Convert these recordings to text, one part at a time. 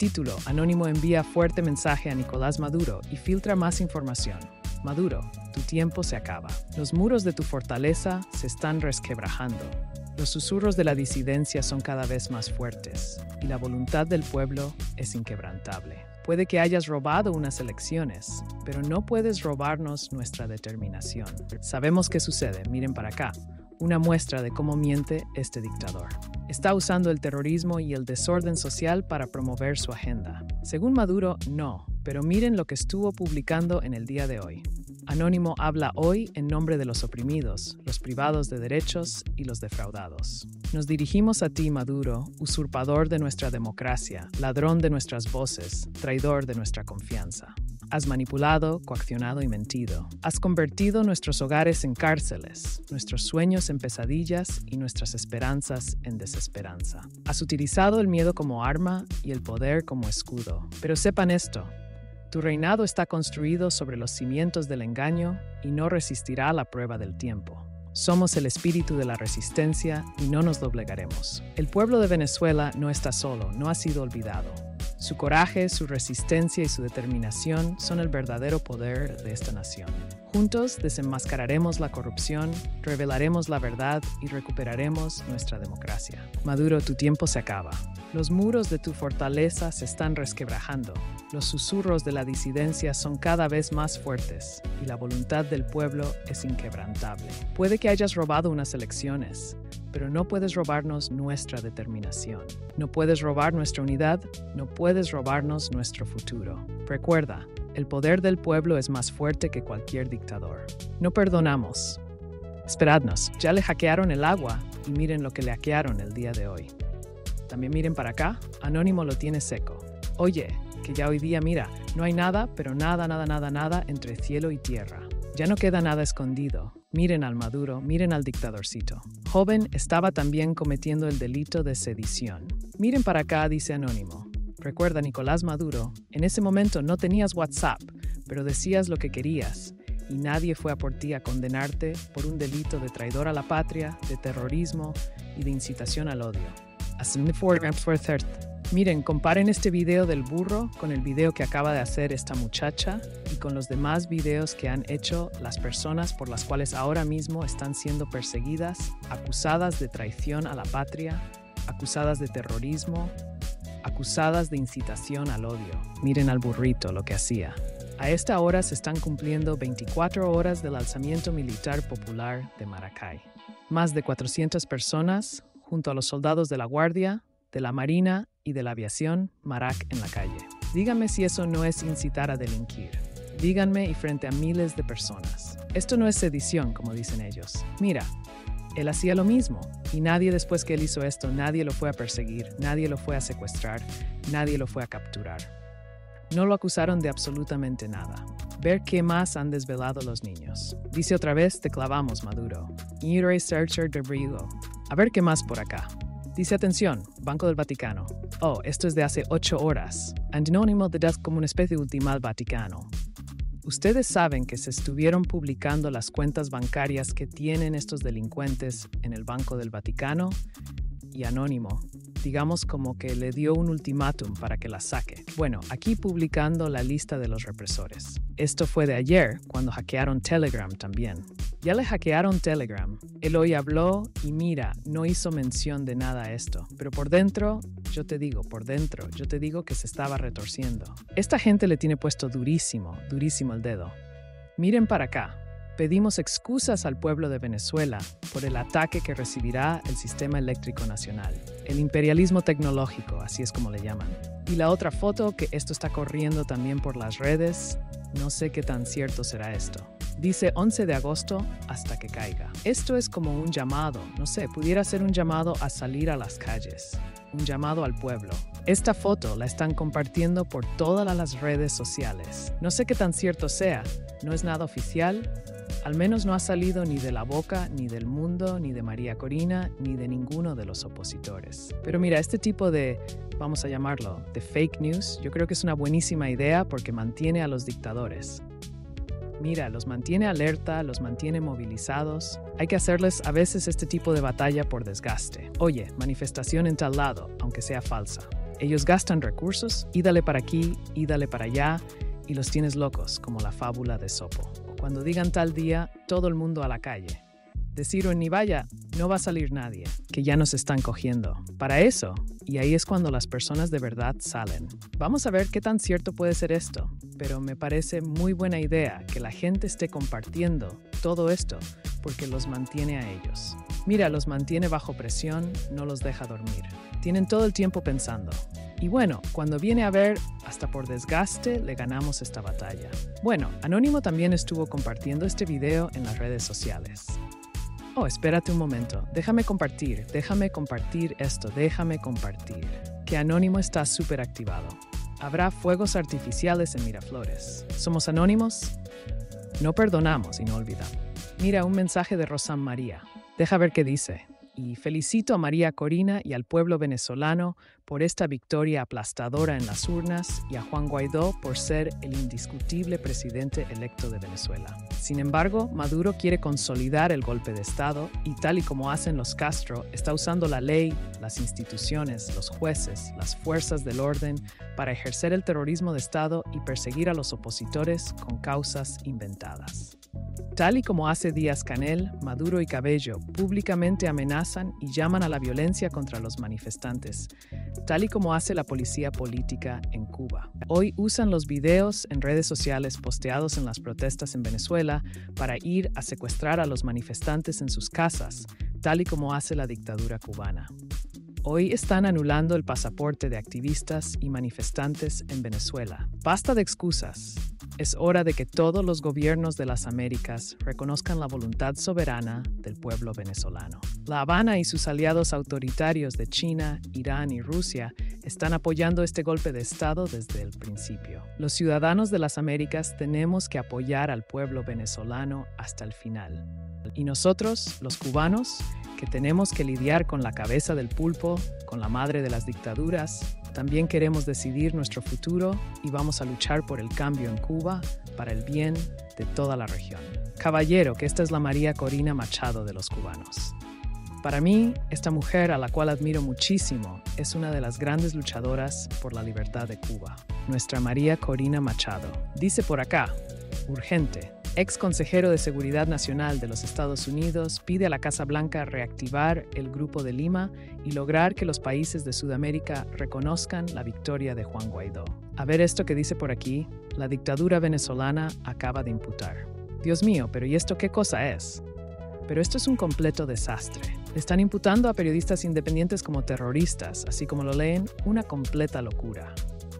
Título: Anónimo envía fuerte mensaje a Nicolás Maduro y filtra más información. Maduro, tu tiempo se acaba. Los muros de tu fortaleza se están resquebrajando. Los susurros de la disidencia son cada vez más fuertes y la voluntad del pueblo es inquebrantable. Puede que hayas robado unas elecciones, pero no puedes robarnos nuestra determinación. Sabemos qué sucede, miren para acá. Una muestra de cómo miente este dictador. Está usando el terrorismo y el desorden social para promover su agenda. Según Maduro, no, pero miren lo que estuvo publicando en el día de hoy. Anónimo habla hoy en nombre de los oprimidos, los privados de derechos y los defraudados. Nos dirigimos a ti, Maduro, usurpador de nuestra democracia, ladrón de nuestras voces, traidor de nuestra confianza. Has manipulado, coaccionado y mentido. Has convertido nuestros hogares en cárceles, nuestros sueños en pesadillas y nuestras esperanzas en desesperanza. Has utilizado el miedo como arma y el poder como escudo. Pero sepan esto: tu reinado está construido sobre los cimientos del engaño y no resistirá a la prueba del tiempo. Somos el espíritu de la resistencia y no nos doblegaremos. El pueblo de Venezuela no está solo, no ha sido olvidado. Su coraje, su resistencia y su determinación son el verdadero poder de esta nación. Juntos desenmascararemos la corrupción, revelaremos la verdad y recuperaremos nuestra democracia. Maduro, tu tiempo se acaba. Los muros de tu fortaleza se están resquebrajando. Los susurros de la disidencia son cada vez más fuertes y la voluntad del pueblo es inquebrantable. Puede que hayas robado unas elecciones, pero no puedes robarnos nuestra determinación. No puedes robar nuestra unidad, no puedes robarnos nuestro futuro. Recuerda, el poder del pueblo es más fuerte que cualquier dictador. No perdonamos. Esperadnos, ya le hackearon el agua y miren lo que le hackearon el día de hoy. También miren para acá, Anónimo lo tiene seco. Oye, que ya hoy día mira, no hay nada, pero nada entre cielo y tierra. Ya no queda nada escondido. Miren al Maduro, miren al dictadorcito. Joven estaba también cometiendo el delito de sedición. Miren para acá, dice Anónimo. Recuerda, Nicolás Maduro, en ese momento no tenías WhatsApp, pero decías lo que querías, y nadie fue a por ti a condenarte por un delito de traidor a la patria, de terrorismo y de incitación al odio. Miren, comparen este video del burro con el video que acaba de hacer esta muchacha y con los demás videos que han hecho las personas por las cuales ahora mismo están siendo perseguidas, acusadas de traición a la patria, acusadas de terrorismo, acusadas de incitación al odio. Miren al burrito lo que hacía. A esta hora se están cumpliendo 24 horas del alzamiento militar popular de Maracay. Más de 400 personas, junto a los soldados de la Guardia, de la Marina y de la Aviación, Marac en la calle. Díganme si eso no es incitar a delinquir. Díganme y frente a miles de personas. Esto no es sedición, como dicen ellos. Mira, él hacía lo mismo, y nadie después que él hizo esto, nadie lo fue a perseguir, nadie lo fue a secuestrar, nadie lo fue a capturar. No lo acusaron de absolutamente nada. Ver qué más han desvelado los niños. Dice otra vez, te clavamos, Maduro. A ver qué más por acá. Dice, atención, Banco del Vaticano. Oh, esto es de hace 8 horas. Anónimo de das como una especie de ultimal Vaticano. Ustedes saben que se estuvieron publicando las cuentas bancarias que tienen estos delincuentes en el Banco del Vaticano y Anónimo, digamos como que le dio un ultimátum para que la saque. Bueno, aquí publicando la lista de los represores. Esto fue de ayer, cuando hackearon Telegram también. Ya le hackearon Telegram. Él hoy habló y mira, no hizo mención de nada a esto. Pero por dentro, yo te digo que se estaba retorciendo. Esta gente le tiene puesto durísimo el dedo. Miren para acá. Pedimos excusas al pueblo de Venezuela por el ataque que recibirá el sistema eléctrico nacional. El imperialismo tecnológico, así es como le llaman. Y la otra foto, que esto está corriendo también por las redes, no sé qué tan cierto será esto. Dice 11 de agosto hasta que caiga. Esto es como un llamado, no sé, pudiera ser un llamado a salir a las calles, un llamado al pueblo. Esta foto la están compartiendo por todas las redes sociales. No sé qué tan cierto sea, no es nada oficial, al menos no ha salido ni de la boca, ni del Mundo, ni de María Corina, ni de ninguno de los opositores. Pero mira, este tipo de, vamos a llamarlo, de fake news, yo creo que es una buenísima idea porque mantiene a los dictadores. Mira, los mantiene alerta, los mantiene movilizados. Hay que hacerles a veces este tipo de batalla por desgaste. Oye, manifestación en tal lado, aunque sea falsa. Ellos gastan recursos, y dale para aquí, y dale para allá, y los tienes locos, como la fábula de Esopo. Cuando digan tal día, todo el mundo a la calle. Decir ni vaya, no va a salir nadie, que ya nos están cogiendo. Para eso, y ahí es cuando las personas de verdad salen. Vamos a ver qué tan cierto puede ser esto, pero me parece muy buena idea que la gente esté compartiendo todo esto porque los mantiene a ellos. Mira, los mantiene bajo presión, no los deja dormir. Tienen todo el tiempo pensando. Y bueno, cuando viene a ver, hasta por desgaste le ganamos esta batalla. Bueno, Anónimo también estuvo compartiendo este video en las redes sociales. Oh, espérate un momento. Déjame compartir esto, déjame compartir. Que Anónimo está súper activado. Habrá fuegos artificiales en Miraflores. ¿Somos anónimos? No perdonamos y no olvidamos. Mira, un mensaje de Rosán María. Deja ver qué dice. Y felicito a María Corina y al pueblo venezolano por esta victoria aplastadora en las urnas y a Juan Guaidó por ser el indiscutible presidente electo de Venezuela. Sin embargo, Maduro quiere consolidar el golpe de Estado y, tal y como hacen los Castro, está usando la ley, las instituciones, los jueces, las fuerzas del orden para ejercer el terrorismo de Estado y perseguir a los opositores con causas inventadas. Tal y como hace Díaz-Canel, Maduro y Cabello públicamente amenazan y llaman a la violencia contra los manifestantes, tal y como hace la policía política en Cuba. Hoy usan los videos en redes sociales posteados en las protestas en Venezuela para ir a secuestrar a los manifestantes en sus casas, tal y como hace la dictadura cubana. Hoy están anulando el pasaporte de activistas y manifestantes en Venezuela. Basta de excusas. Es hora de que todos los gobiernos de las Américas reconozcan la voluntad soberana del pueblo venezolano. La Habana y sus aliados autoritarios de China, Irán y Rusia están apoyando este golpe de Estado desde el principio. Los ciudadanos de las Américas tenemos que apoyar al pueblo venezolano hasta el final. Y nosotros, los cubanos, que tenemos que lidiar con la cabeza del pulpo, con la madre de las dictaduras, también queremos decidir nuestro futuro y vamos a luchar por el cambio en Cuba para el bien de toda la región. Caballero, que esta es la María Corina Machado de los cubanos. Para mí, esta mujer, a la cual admiro muchísimo, es una de las grandes luchadoras por la libertad de Cuba. Nuestra María Corina Machado. Dice por acá, urgente. Ex consejero de Seguridad Nacional de los Estados Unidos pide a la Casa Blanca reactivar el Grupo de Lima y lograr que los países de Sudamérica reconozcan la victoria de Juan Guaidó. A ver esto que dice por aquí, la dictadura venezolana acaba de imputar. Dios mío, pero ¿y esto qué cosa es? Pero esto es un completo desastre. Le están imputando a periodistas independientes como terroristas, así como lo leen, una completa locura.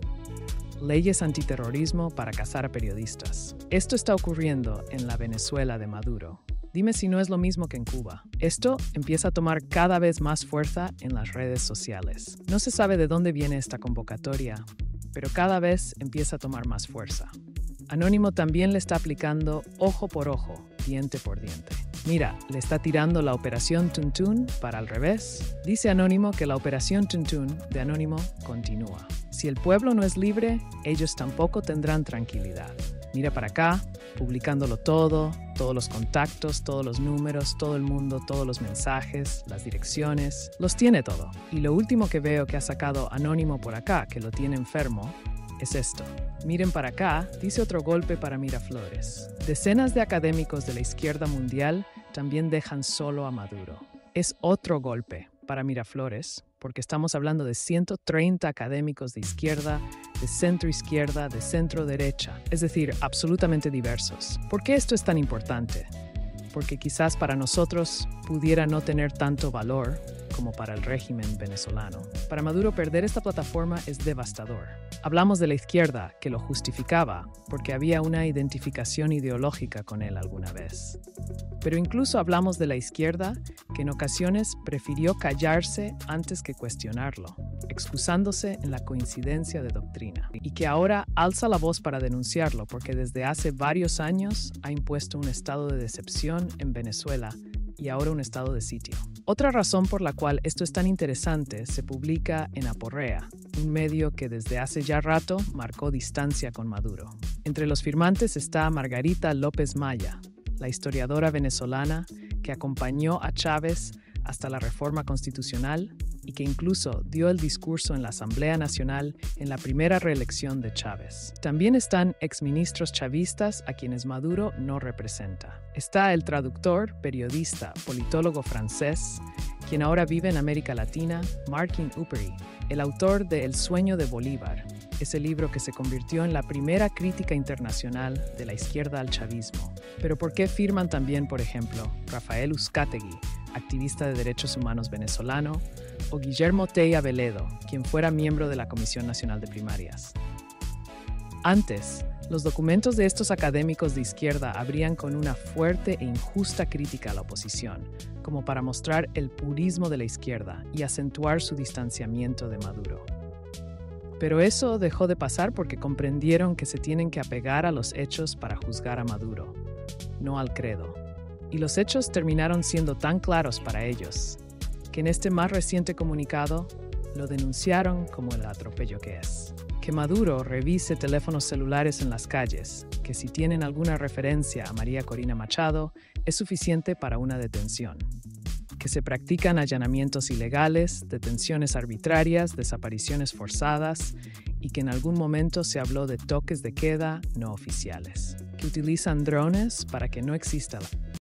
Leyes antiterrorismo para cazar a periodistas. Esto está ocurriendo en la Venezuela de Maduro. Dime si no es lo mismo que en Cuba. Esto empieza a tomar cada vez más fuerza en las redes sociales. No se sabe de dónde viene esta convocatoria, pero cada vez empieza a tomar más fuerza. Anónimo también le está aplicando ojo por ojo, diente por diente. Mira, le está tirando la Operación Tuntún para al revés. Dice Anónimo que la Operación Tuntún de Anónimo continúa. Si el pueblo no es libre, ellos tampoco tendrán tranquilidad. Mira para acá, publicándolo todo, todos los contactos, todos los números, todo el mundo, todos los mensajes, las direcciones, los tiene todo. Y lo último que veo que ha sacado Anónimo por acá, que lo tiene enfermo, es esto. Miren para acá, dice otro golpe para Miraflores. Decenas de académicos de la izquierda mundial también dejan solo a Maduro. Es otro golpe para Miraflores, porque estamos hablando de 130 académicos de izquierda, de centro-izquierda, de centro-derecha, es decir, absolutamente diversos. ¿Por qué esto es tan importante? Porque quizás para nosotros pudiera no tener tanto valor como para el régimen venezolano. Para Maduro, perder esta plataforma es devastador. Hablamos de la izquierda, que lo justificaba porque había una identificación ideológica con él alguna vez. Pero incluso hablamos de la izquierda, que en ocasiones prefirió callarse antes que cuestionarlo, excusándose en la coincidencia de doctrina, y que ahora alza la voz para denunciarlo porque desde hace varios años ha impuesto un estado de decepción en Venezuela y ahora un estado de sitio. Otra razón por la cual esto es tan interesante se publica en Aporrea, un medio que desde hace ya rato marcó distancia con Maduro. Entre los firmantes está Margarita López Maya, la historiadora venezolana que acompañó a Chávez hasta la reforma constitucional y que incluso dio el discurso en la Asamblea Nacional en la primera reelección de Chávez. También están exministros chavistas a quienes Maduro no representa. Está el traductor, periodista, politólogo francés, quien ahora vive en América Latina, Markin Uperi, el autor de El sueño de Bolívar, ese libro que se convirtió en la primera crítica internacional de la izquierda al chavismo. Pero ¿por qué firman también, por ejemplo, Rafael Uzcategui, activista de derechos humanos venezolano, o Guillermo Teya Veledo, quien fuera miembro de la Comisión Nacional de Primarias? Antes, los documentos de estos académicos de izquierda abrían con una fuerte e injusta crítica a la oposición, como para mostrar el purismo de la izquierda y acentuar su distanciamiento de Maduro. Pero eso dejó de pasar porque comprendieron que se tienen que apegar a los hechos para juzgar a Maduro, no al credo. Y los hechos terminaron siendo tan claros para ellos, que en este más reciente comunicado lo denunciaron como el atropello que es. Que Maduro revise teléfonos celulares en las calles, que si tienen alguna referencia a María Corina Machado, es suficiente para una detención. Que se practican allanamientos ilegales, detenciones arbitrarias, desapariciones forzadas y que en algún momento se habló de toques de queda no oficiales. Que utilizan drones para que no exista la